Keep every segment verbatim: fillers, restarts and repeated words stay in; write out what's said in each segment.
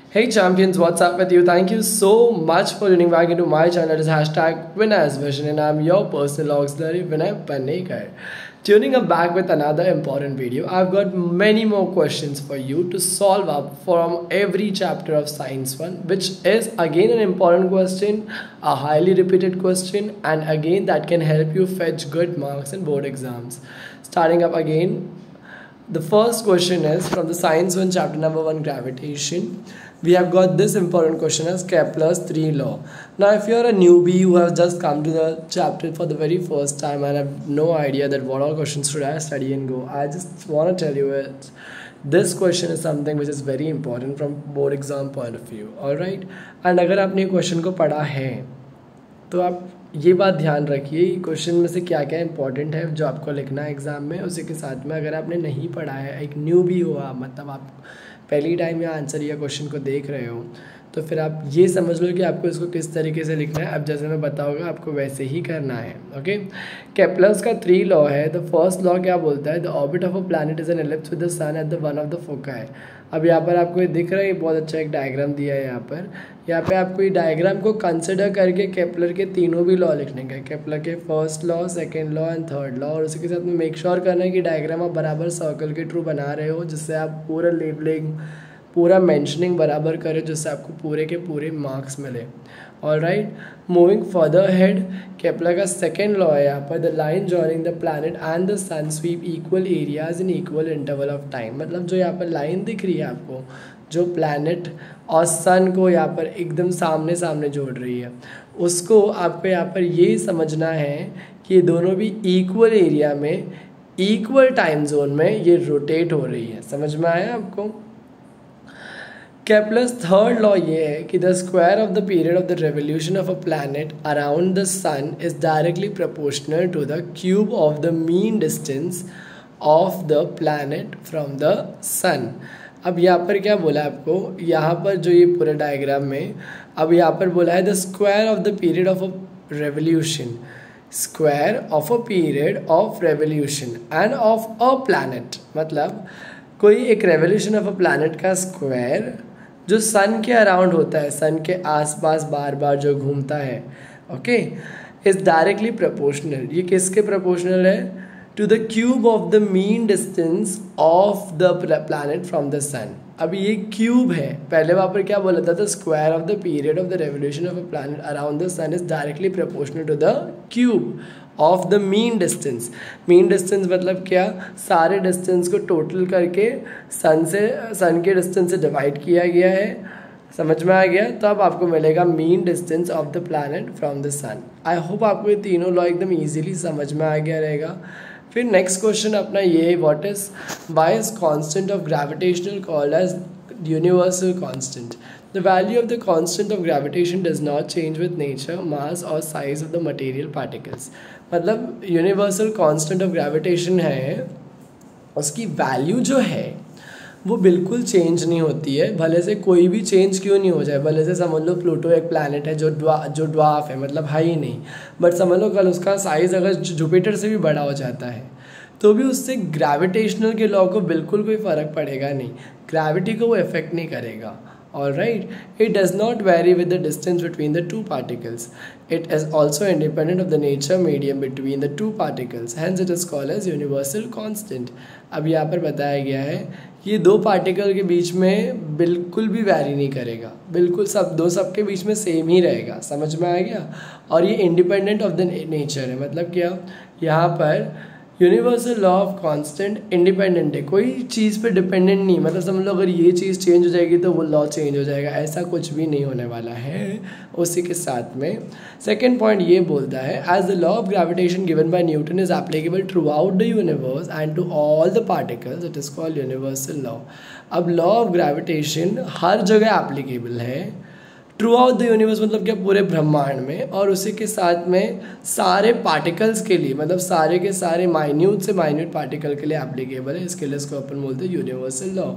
Hey champions, what's up with you? Thank you so much for tuning back into my channel. It is hashtag Vinay's Vision and I'm your personal auxiliary Vinay Panekar. Tuning up back with another important video. I've got many more questions for you to solve up from every chapter of Science one, which is again an important question, a highly repeated question, and again that can help you fetch good marks in board exams. Starting up again. The first question is from the Science one chapter number one, gravitation. We have got this important question as Kepler's three law. Now if you're a newbie who has just come to the chapter for the very first time and have no idea that what all questions should I study and go, I just want to tell you it. This question is something which is very important from board exam point of view. Alright? And अगर आपने question को पढ़ा है तो आप ये बात ध्यान रखिए क्वेश्चन में से क्या क्या इंपॉर्टेंट है जो आपको लिखना है एग्ज़ाम में। उसी के साथ में अगर आपने नहीं पढ़ा है, एक न्यू भी हुआ, मतलब आप पहली टाइम या आंसर या क्वेश्चन को देख रहे हो, तो फिर आप ये समझ लो कि आपको इसको किस तरीके से लिखना है। अब जैसे मैं बताऊंगा आपको वैसे ही करना है। ओके, केप्लर्स का थ्री लॉ है। द फर्स्ट लॉ क्या बोलता है? The orbit of a planet is an ellipse with the sun at the one of the foci. अब यहाँ पर आपको ये दिख रहा है, ये बहुत अच्छा एक डायग्राम दिया है। यहाँ पर यहाँ पे आपको ये डायग्राम को कंसिडर करके केप्लर के तीनों भी लॉ लिखने का है, केप्लर के first law, second law and third law. और उसी के साथ में मेक श्योर करना है कि डायग्राम आप बराबर सर्कल के थ्रू बना रहे हो, जिससे आप पूरा लेबलिंग, पूरा मेंशनिंग बराबर करें, जिससे आपको पूरे के पूरे मार्क्स मिले। Alright, moving further head, Kepler का सेकेंड लॉ है यहाँ पर, the line joining the planet and the sun sweep equal areas in equal interval of time. मतलब जो यहाँ पर लाइन दिख रही है आपको, जो प्लैनेट और सन को यहाँ पर एकदम सामने सामने जोड़ रही है, उसको आपको यहाँ पर ये समझना है कि ये दोनों भी इक्वल एरिया में, इक्वल टाइम जोन में ये रोटेट हो रही है। समझ में आया आपको? Kepler's थर्ड लॉ ये है कि the square of the period of the revolution of a planet around the sun is directly proportional to the cube of the mean distance of the planet from the sun. अब यहाँ पर क्या बोला आपको, यहाँ पर जो ये पूरे डायग्राम में, अब यहाँ पर बोला है the square of the period of a revolution, square of a period of revolution and of a planet. मतलब कोई एक रेवोल्यूशन ऑफ अ प्लैनेट का स्क्वायर जो सन के अराउंड होता है, सन के आसपास बार बार जो घूमता है, ओके, इज डायरेक्टली प्रोपोर्शनल। ये किसके प्रोपोर्शनल है? To the cube of the mean distance of the planet from the sun. अब ये क्यूब है, पहले वहाँ पर क्या बोला था? The square of the period of the revolution of a planet around the sun is directly proportional to the cube of the mean distance. Mean distance मतलब क्या? सारे डिस्टेंस को टोटल करके सन से, सन के डिस्टेंस से डिवाइड किया गया है। समझ में आ गया? तो अब आपको मिलेगा mean distance of the planet from the sun. I hope आपको ये तीनों लॉ एकदम इजीली समझ में आ गया रहेगा। फिर नेक्स्ट क्वेश्चन अपना ये है, what is why is constant of gravitational called as universal constant? The value of the constant of gravitation does not change with nature, mass or size of the material particles. मतलब universal constant of gravitation है, उसकी value जो है वो बिल्कुल change नहीं होती है, भले से कोई भी चेंज क्यों नहीं हो जाए। भले से समझ लो प्लूटो एक प्लैनेट है जो ड्वा जो ड्वार्फ है, मतलब है ही नहीं, बट समझ लो कल उसका साइज़ अगर जुपिटर से भी बड़ा हो जाता है तो भी उससे ग्रेविटेशनल के लॉ को बिल्कुल कोई फ़र्क पड़ेगा नहीं, ग्रेविटी को वो इफेक्ट नहीं करेगा। Alright, it does not vary with the distance between the two particles. It is also independent of the nature medium between the two particles. Hence, it is called as universal constant. अब यहाँ पर बताया गया है ये दो particle के बीच में बिल्कुल भी वैरी नहीं करेगा, बिल्कुल सब दो सबके बीच में सेम ही रहेगा। समझ में आ गया? और ये इंडिपेंडेंट ऑफ द नेचर है। मतलब क्या? यहाँ पर universal law of constant independent है, कोई चीज़ पे डिपेंडेंट नहीं। मतलब समझ लो अगर ये चीज़ चेंज हो जाएगी तो वो लॉ चेंज हो जाएगा, ऐसा कुछ भी नहीं होने वाला है। उसी के साथ में सेकेंड पॉइंट ये बोलता है, as the law of gravitation given by Newton is applicable throughout the universe and to all the particles, it is called universal law. अब लॉ ऑफ ग्रेविटेशन हर जगह एप्लीकेबल है, थ्रू आउट द यूनिवर्स मतलब क्या? पूरे ब्रह्मांड में, और उसी के साथ में सारे पार्टिकल्स के लिए, मतलब सारे के सारे माइन्यूट से माइन्यूट पार्टिकल के लिए एप्लीकेबल है। इसके लिए इसको अपन बोलते हैं यूनिवर्सल लॉ।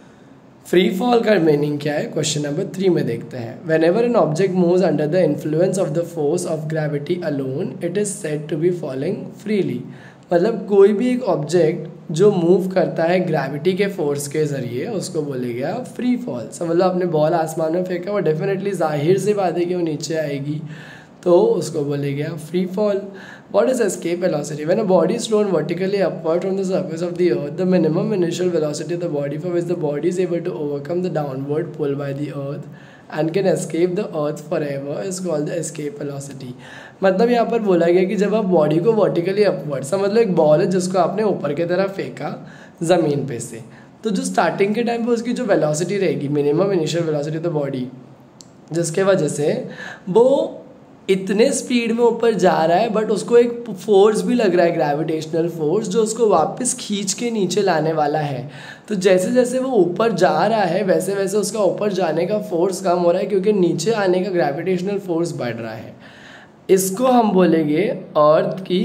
फ्री फॉल का मीनिंग क्या है? क्वेश्चन नंबर थ्री में देखते हैं। Whenever an object moves under the influence of the force of gravity alone, it is said to be falling freely. मतलब कोई भी एक ऑब्जेक्ट जो मूव करता है ग्रेविटी के फोर्स के ज़रिए उसको बोलेगा फ्री फॉल। समझ लो आपने बॉल आसमान में फेंका, वो डेफिनेटली जाहिर सी बात है कि वो नीचे आएगी, तो उसको बोलेगा free fall. What is escape velocity? When a body is thrown vertically upward from the surface of the earth, the minimum initial velocity of the body for which the body is able to overcome the downward pull by the earth and can escape the earth forever is called the escape velocity। मतलब यहाँ पर बोला गया कि जब आप body को vertically upward, समझ लो एक बॉल है जिसको आपने ऊपर की तरफ फेंका ज़मीन पे से, तो जो स्टार्टिंग के टाइम पे उसकी जो वेलोसिटी रहेगी, minimum initial velocity of the body, जिसके वजह से वो इतने स्पीड में ऊपर जा रहा है बट उसको एक फोर्स भी लग रहा है, ग्रेविटेशनल फोर्स, जो उसको वापस खींच के नीचे लाने वाला है। तो जैसे जैसे वो ऊपर जा रहा है वैसे वैसे उसका ऊपर जाने का फोर्स कम हो रहा है क्योंकि नीचे आने का ग्रेविटेशनल फोर्स बढ़ रहा है। इसको हम बोलेंगे अर्थ की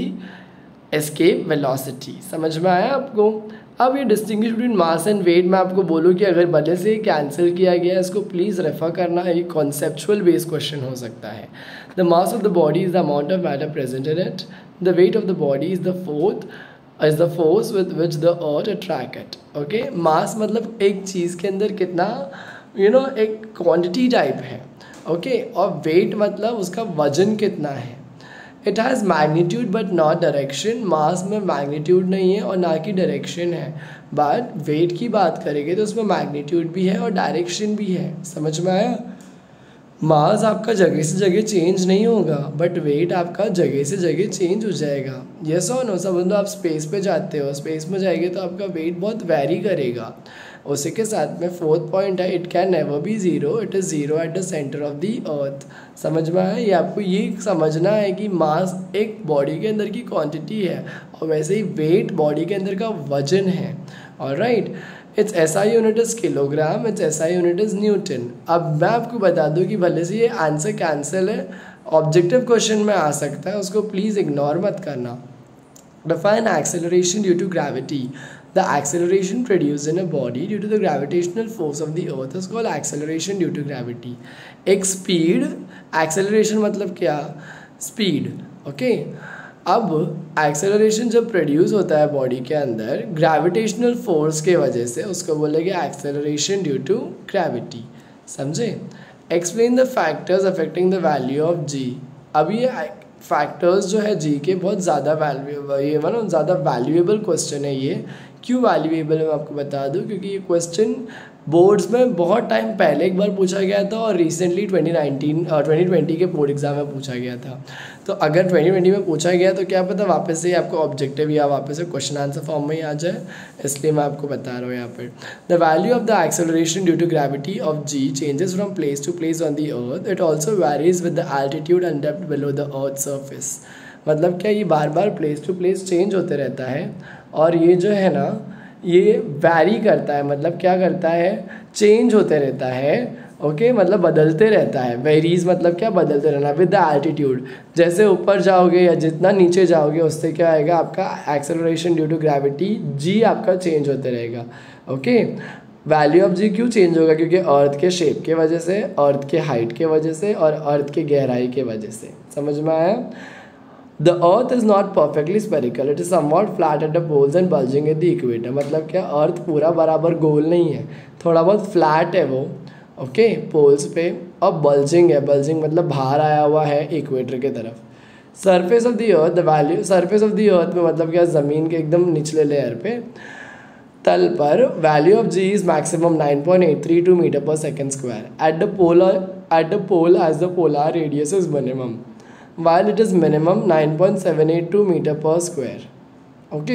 एस्केप वेलोसिटी। समझ में आया आपको? अब ये distinguish between mass and weight मैं आपको बोलूँ कि अगर भले से कैंसिल किया गया है, इसको प्लीज़ रेफर करना, एक कॉन्सेप्चुअल बेस्ड क्वेश्चन हो सकता है। The mass of the body is the amount of matter present in it, the weight of the body is the fourth is the force with which the earth attract it. Okay, mass मतलब एक चीज़ के अंदर कितना, you know, एक quantity type है। Okay okay? और weight मतलब उसका वजन कितना है। It has magnitude but not direction. Mass में मैग्नीट्यूड नहीं है और ना कि डायरेक्शन है, बट वेट की बात करेंगे तो उसमें मैग्नीट्यूड भी है और डायरेक्शन भी है। समझ में आया? मास आपका जगह से जगह चेंज नहीं होगा बट वेट आपका जगह से जगह चेंज हो जाएगा। यस और नो? समझ लो आप स्पेस पे जाते हो, स्पेस में जाएंगे तो आपका वेट बहुत वेरी करेगा। उसी के साथ में फोर्थ पॉइंट है, it can never be zero, it is zero at the centre of the earth. समझ में आया? ये आपको ये समझना है कि मास एक बॉडी के अंदर की क्वांटिटी है और वैसे ही वेट बॉडी के अंदर का वजन है। Alright, it's SI unit is kilogram, it's SI unit is newton. अब मैं आपको बता दूं कि भले से ये आंसर कैंसिल है, ऑब्जेक्टिव क्वेश्चन में आ सकता है, उसको प्लीज़ इग्नोर मत करना। Define acceleration due to gravity. The acceleration produced in a body due to the gravitational force of the earth is called acceleration due to gravity. एक speed, acceleration मतलब क्या? Speed. Okay? अब acceleration जब produce होता है body के अंदर gravitational force के वजह से, उसको बोलेंगे acceleration due to gravity. समझे? Explain the factors affecting the value of G. अब ये फैक्टर्स जो है जी के बहुत ज़्यादा वैल्यू, ये मतलब ज़्यादा वैल्यूएबल क्वेश्चन है। ये क्यों वैल्यूएबल है मैं आपको बता दूं, क्योंकि ये क्वेश्चन बोर्ड्स में बहुत टाइम पहले एक बार पूछा गया था और recently twenty nineteen twenty twenty के बोर्ड एग्जाम में पूछा गया था। तो अगर ट्वेंटी ट्वेंटी में पूछा गया तो क्या पता वापस से आपको ऑब्जेक्टिव या वापस से क्वेश्चन आंसर फॉर्म में ही आ जाए, इसलिए मैं आपको बता रहा हूँ यहाँ पर। The value of the acceleration due to gravity of g changes from place to place on the earth, it also varies with the altitude and depth below the earth surface. मतलब क्या, ये बार बार प्लेस टू प्लेस चेंज होते रहता है और ये जो है ना, ये वैरी करता है, मतलब क्या करता है, चेंज होते रहता है। Okay okay? मतलब बदलते रहता है। वेरीज मतलब क्या, बदलते रहना विद द एल्टीट्यूड। जैसे ऊपर जाओगे या जितना नीचे जाओगे उससे क्या आएगा, आपका acceleration due to gravity g आपका चेंज होते रहेगा। ओके, वैल्यू ऑफ जी क्यों चेंज होगा? क्योंकि अर्थ के शेप के वजह से, अर्थ के हाइट के वजह से और अर्थ के गहराई के वजह से। समझ में आया? The earth is not perfectly spherical. It is somewhat flat at the poles and bulging at the equator. मतलब क्या, अर्थ पूरा बराबर गोल नहीं है, थोड़ा बहुत फ्लैट है वो, ओके, पोल्स पे, और बल्जिंग है। बल्जिंग मतलब बाहर आया हुआ है इक्वेटर के तरफ। Surface of the earth, the value surface of the earth में मतलब क्या, ज़मीन के एकदम निचले लेयर पे, तल पर, value of g is maximum nine point eight three two metre per second square at the polar at the pole as the polar radius is minimum while it is minimum nine point seven eight two meter per square. Okay.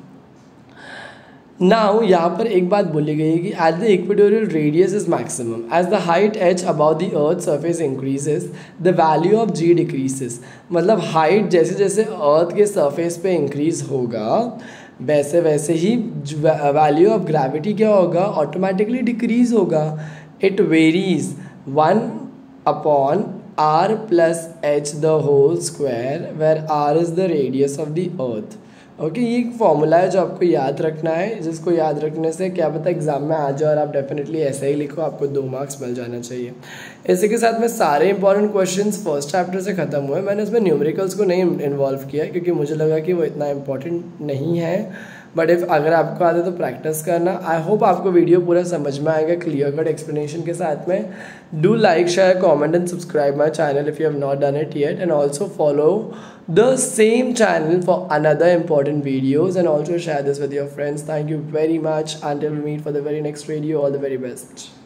Now यहाँ पर एक बात बोली गई है कि at the equatorial radius is maximum. As the height h above the earth surface increases, the value of g decreases. मतलब height जैसे जैसे earth के surface पे increase होगा वैसे वैसे ही value of gravity क्या होगा, automatically decrease होगा. It varies one upon r plus h the whole square where r is the radius of the earth. Okay okay, ये एक फॉर्मूला है जो आपको याद रखना है, जिसको याद रखने से क्या पता एग्जाम में आ जाए और आप डेफिनेटली ऐसा ही लिखो, आपको दो मार्क्स मिल जाना चाहिए। इसी के साथ में सारे इंपॉर्टेंट क्वेश्चंस फर्स्ट चैप्टर से ख़त्म हुए। मैंने इसमें न्यूमेरिकल्स को नहीं इन्वॉल्व किया क्योंकि मुझे लगा कि वो इतना इम्पोर्टेंट नहीं है, बट इफ़ अगर आपको आता है तो प्रैक्टिस करना. आई होप आपको वीडियो पूरा समझ में आएगा क्लियर कट एक्सप्लेनेशन के साथ में. Do like, share, comment and subscribe my channel if you have not done it yet, and also follow the same channel for another important videos, and also share this with your friends. Thank you very much. Until we meet for the very next video, all the very best.